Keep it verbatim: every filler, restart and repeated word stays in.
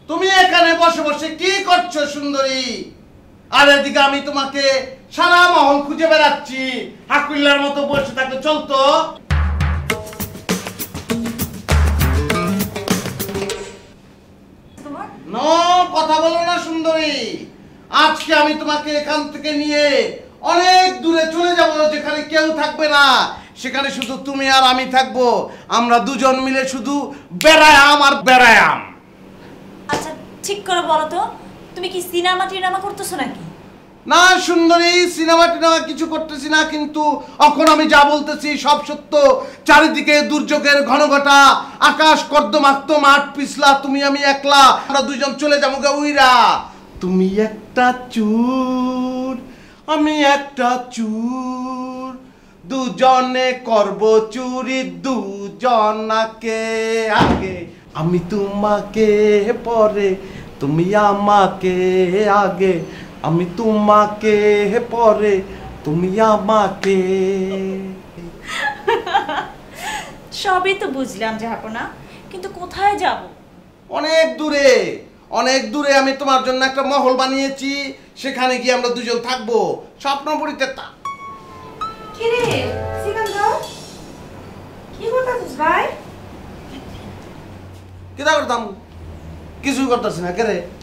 তুমি এখানে বসে বসে কি করছো সুন্দরী? আর এদিকে আমি তোমাকে সারা মহল খুঁজে বেড়াচ্ছি, হাকুল্লার মতো বসে থাকলে চলতো? নো, কথা বলো না সুন্দরী। আজকে আমি তোমাকে এখান থেকে নিয়ে অনেক দূরে চলে যাব, যেখানে কেউ থাকবে না। সেখানে শুধু তুমি আর আমি থাকবো। আমরা দুজন মিলে শুধু বেড়ায়াম আর বেড়ায়াম। আচ্ছা ঠিক করে বলো তো, তুমি কি সিনেমা টিনেমা করতেছো নাকি? না সুন্দরী, সিনেমা টিনেমা কিছু করতেছি না, কিন্তু এখন আমি যা বলতেছি সব সত্য। চারিদিকে দুর্যোগের ঘনঘটা, আকাশ কর্দমাক্ত, মাঠ পিছলা, তুমি আমি একলা। আমরা দুজন চলে যাবো গে উইরা। তুমি একটা চুর, আমি একটা চুর, দুজনে করব চুরি দুজনাকে আগে। আমি তোমাকে পরে, তুমি আমাকে আগে। আমি তোমাকে পরে, তুমি আমাকে। সবই তো বুঝলাম জাহাপনা, কিন্তু কোথায় যাব? অনেক দূরে, অনেক দূরে আমি তোমার জন্য একটা মহল বানিয়েছি। সেখানে গিয়ে আমরা দুজন থাকবো, স্বপ্নপুরীতে। তা কি রে সিকান্দার, কি করতেছিস ভাই? কি করতাম? কিছু করতেছি না। কে রে?